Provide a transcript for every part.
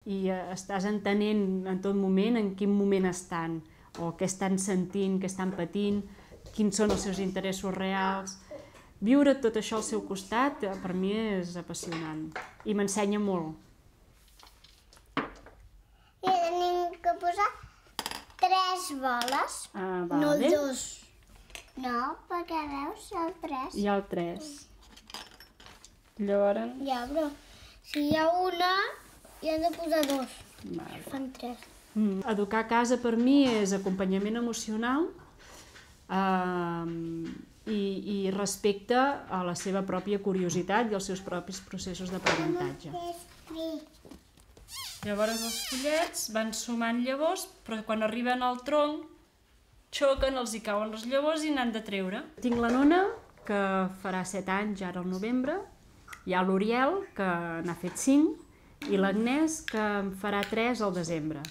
i estàs entenent en tot moment en quin moment estan, o què estan sentint, què estan patint, quins són els seus interessos reals. Viure tot això al seu costat per mi és apassionant i m'ensenya molt. I tenim que posar 3 boles, no 2. No, perquè veus el 3. Hi ha el 3. Llavors... Ja, però si hi ha una, hi hem de posar 2. Vale. Fan 3. Educar a casa per mi és acompanyament emocional i respecte a la seva pròpia curiositat i als seus propis processos d'aprenentatge. Llavors els pollets van sumant llavors, però quan arriben al tronc xoquen, els hi cauen les llavors i n'han de treure. Tinc la nona, que farà 7 anys ara al novembre, hi ha l'Oriel, que n'ha fet 5, i l'Agnès, que en farà 3 al desembre.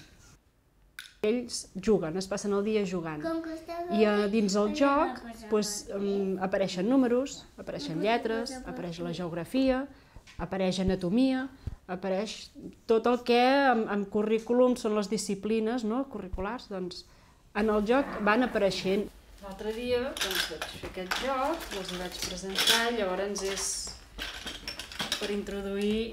Ells juguen, es passen el dia jugant. I dins el joc apareixen números, apareixen lletres, apareix la geografia, apareix anatomia, apareix tot el que en currículum són les disciplines curriculars, doncs en el joc van apareixent. L'altre dia vaig fer aquest joc, els hi vaig presentar, llavors és per introduir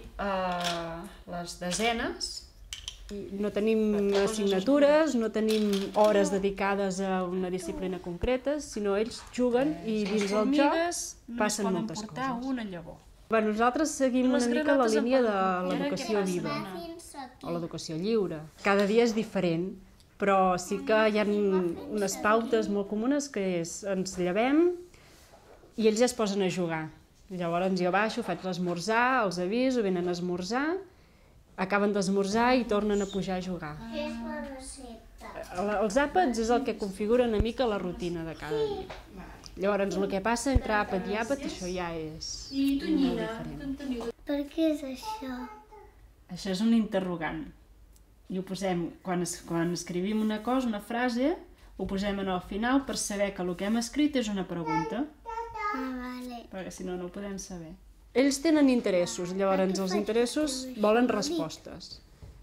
les desenes. No tenim assignatures, no tenim hores dedicades a una disciplina concreta, sinó ells juguen i dins el joc passen moltes coses. Nosaltres seguim una mica la línia de l'educació viva o l'educació lliure. Cada dia és diferent, però sí que hi ha unes pautes molt comunes que és ens llevem i ells ja es posen a jugar. Llavors jo baixo, faig l'esmorzar, els aviso, venen a esmorzar, acaben d'esmorzar i tornen a pujar a jugar. Què és la recepta? Els àpats és el que configura una mica la rutina de cada dia. Llavors, el que passa entre àpat i àpat, això ja és molt diferent. Per què és això? Això és un interrogant. I ho posem, quan escrivim una cosa, una frase, ho posem al final per saber que el que hem escrit és una pregunta. Vale. Perquè si no, no ho podem saber. Ells tenen interessos, llavors els interessos volen respostes.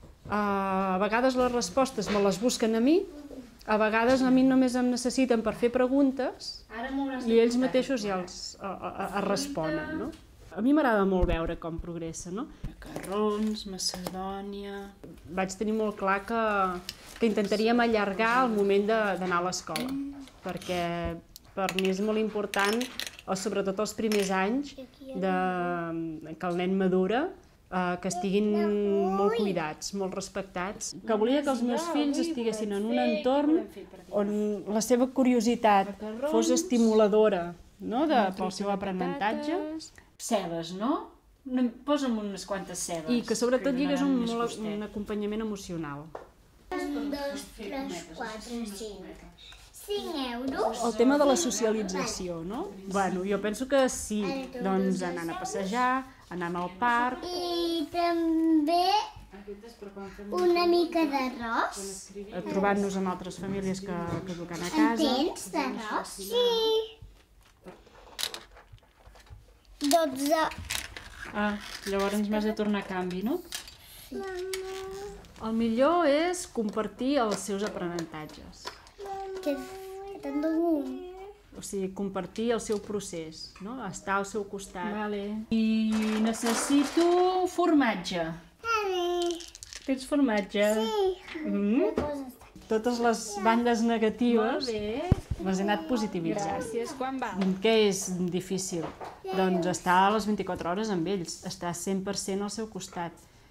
A vegades les respostes me les busquen a mi, a vegades a mi només em necessiten per fer preguntes i ells mateixos ja els responen. A mi m'agrada molt veure com progressa, no? Macarrons, Macedònia... Vaig tenir molt clar que intentaríem allargar el moment d'anar a l'escola, perquè per mi és molt important, sobretot els primers anys, que el nen madura, que estiguin molt cuidats, molt respectats. Que volia que els meus fills estiguessin en un entorn on la seva curiositat fos estimuladora pel seu aprenentatge. Cebes, no? Posa'm unes quantes cebes. I que sobretot hi hagués un acompanyament emocional. 2, 3, 4, 5. 5 euros. El tema de la socialització, no? Bueno, jo penso que sí, doncs anant a passejar, anant al parc... I també una mica d'arròs. Trobant-nos amb altres famílies que eduquen a casa. En tens d'arròs? Sí. 12. Llavors m'has de tornar a canvi, no? Sí. El millor és compartir els seus aprenentatges. Que te'n dono un. O sigui, compartir el seu procés, no? Estar al seu costat. I necessito formatge. Tens formatge? Sí. Totes les bandes negatives les he anat positivitzant. Gràcies, quan va? Què és difícil? Doncs estar a les 24 hores amb ells, estar 100% al seu costat.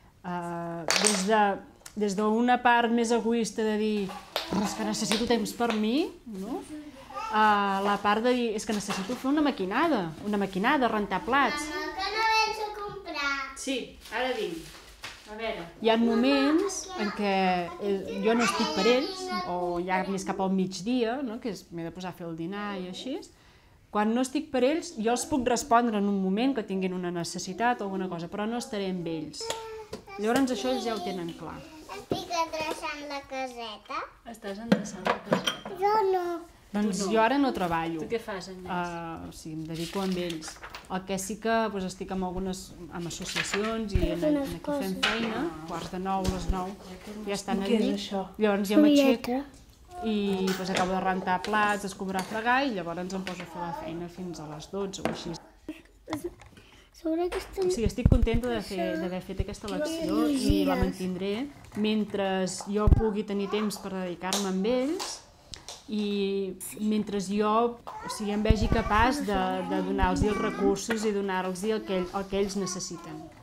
Des d'una part més egoista de dir és que necessito temps per mi, no? A la part de dir és que necessito fer una maquinada, rentar plats. Mama, que no vens a comprar. Sí, ara vinc. A veure, hi ha moments en què jo no estic per ells, o ja més cap al migdia, que m'he de posar a fer el dinar i així. Quan no estic per ells, jo els puc respondre en un moment que tinguin una necessitat o alguna cosa, però no estaré amb ells. Llavors això ells ja ho tenen clar. Estic endreçant la caseta. Estàs endreçant la caseta? Jo no. Doncs jo ara no treballo. Tu què fas, Agnès? O sigui, em dedico amb ells. El que sí que estic amb associacions i aquí fem feina, quarts de 9, les 9, ja estan allí. Què és això? Llavors ja m'aixeco i acabo de rentar plats, escombrar, fregar i llavors em poso a fer la feina fins a les 12 o així. O sigui, estic contenta d'haver fet aquesta elecció i la mantindré mentre jo pugui tenir temps per dedicar-me amb ells i mentre jo em vegi capaç de donar-los els recursos i donar-los el que ells necessiten.